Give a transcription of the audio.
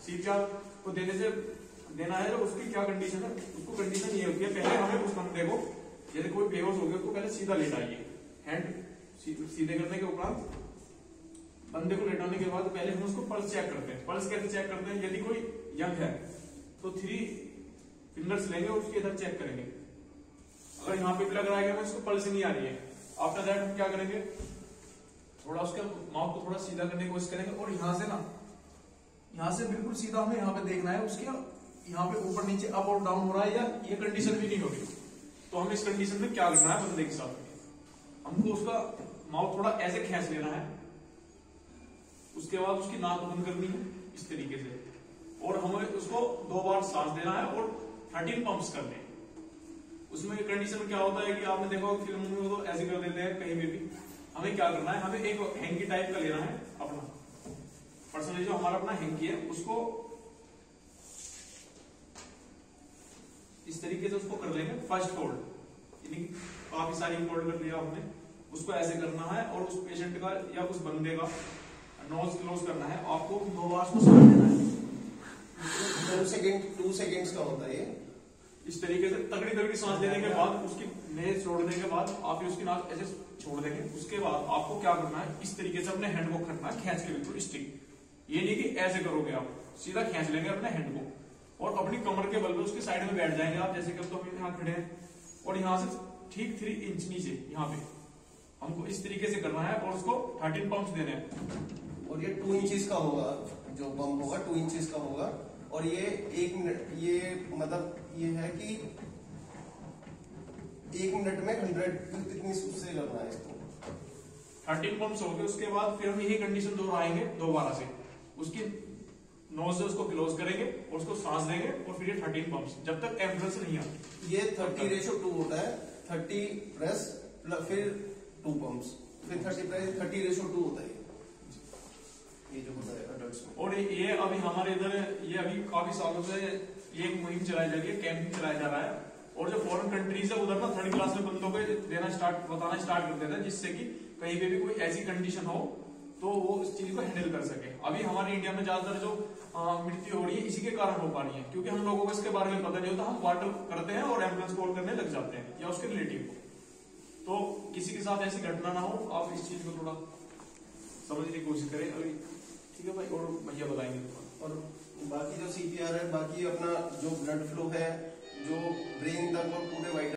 CPR को देना है तो उसकी क्या कंडीशन है, उसको कंडीशन ये होती है पहले हमें उस बंदे को, यदि कोई बेहोश हो गया उसको पहले सीधा लेटाइए, हैंड सीधे करने के उपरांत बंदे को लेटाने के बाद पहले हम उसको पल्स चेक करते हैं। पल्स कैसे चेक करते हैं, यदि कोई यंग है तो 3 फिंगर्स लेंगे और उसके इधर चेक करेंगे, अगर यहाँ पे भी लग रहा है कि उसको पल्स नहीं आ रही है, आफ्टर दैट हम क्या करेंगे, थोड़ा उसके माउथ को थोड़ा सीधा करने की कोशिश करेंगे और यहाँ से ना, यहाँ से बिल्कुल सीधा हमें यहाँ पे देखना है उसके यहाँ पे ऊपर नीचे अप और डाउन हो रहा है या ये कंडीशन भी नहीं होगी। तो हमें इस कंडीशन में क्या करना है, बंदे के साथ हमको उसका माउथ थोड़ा ऐसे खींच लेना है, उसके बाद उसकी नाक बंद करनी है इस तरीके से, और हमें उसको 2 बार सांस देना है और 13 पंप्स करने हैं। उसमें कंडीशन क्या होता है कि आपने देखा फिल्म में तो ऐसे कर देते हैं कहीं में भी, हमें क्या करना है, हमें एक हैंकी टाइप का लेना है अपना पर्सनली, जो हमारा अपना हैंकी है उसको इस तरीके से उसको कर लेंगे फर्स्ट फोल्ड, यानी काफी सारी फोल्ड कर लिया हमने, उसको ऐसे करना है और उस पेशेंट का या उस बंदे का नोज क्लोज करना है, आपको 2 बार उसको सांस देना है। 2 सेकेंड्स का होता है ये। इस तरीके से तगड़ी सांस लेने के बाद उसकी नेज छोड़ने के बाद आप उसकी नाक ऐसे छोड़ देंगे, उसके बाद आपको क्या करना है, इस तरीके से अपने हैंड को करना है खींच के, बिल्कुल स्टिक, ये नहीं कि ऐसे करोगे, आप सीधा खींच लेंगे अपने हैंड को और अपनी कमर के बल पे उसके साइड में बैठ जाएंगे आप, जैसे कि अब तो हम यहाँ खड़े हैं, और यहाँ से ठीक 3 इंच नीचे यहाँ पे हमको इस तरीके से करना है और उसको 13 पंप्स देने हैं। और ये 2 इंचेस का होगा, जो पंप होगा 2 इंचेस का होगा, और ये 1 मिनट, ये मतलब ये है कि 1 मिनट में 100 कितनी उससे करना है इसको। 13 पंप्स हो गए, उसके बाद फिर हम यही कंडीशन दोहराएंगे दोबारा से, उसकी नोज से उसको क्लोज करेंगे और उसको सांस देंगे और फिर ये 13 पंप्स जब तक एम्बुलेंस नहीं आती। ये 30:2 होता है, 30 प्रेस फिर 2 पंप्स, फिर 30:2 होता है ये जो होता है अडल्ट्स में। और ये अभी हमारे इधर ये अभी काफी सालों से ये एक मुहिम चलाई जा रही है, कैंपिंग चलाया जा रहा है, और जो फॉरेन कंट्रीज है उधर ना 3rd क्लास में बंदों को बताना स्टार्ट कर देते हैं, जिससे कि कहीं पे भी कोई ऐसी कंडीशन हो तो वो इस चीज को हैंडल कर सके। अभी हमारे इंडिया में ज्यादातर जो मृत्यु हो रही है इसी के कारण हो पा रही है, क्योंकि हम लोगों को इसके बारे में पता नहीं होता, हम वाटर करते हैं और एम्बुलेंस कॉल करने लग जाते हैं या उसके रिलेटिव को। तो किसी के साथ ऐसी घटना ना हो, आप इस चीज को थोड़ा समझने की कोशिश करें। अभी ठीक है भाई, और भैया बताएंगे। और बाकी जो CPR है, बाकी अपना जो ब्लड फ्लो है, जो ब्रेन तक और पूरे वाइटल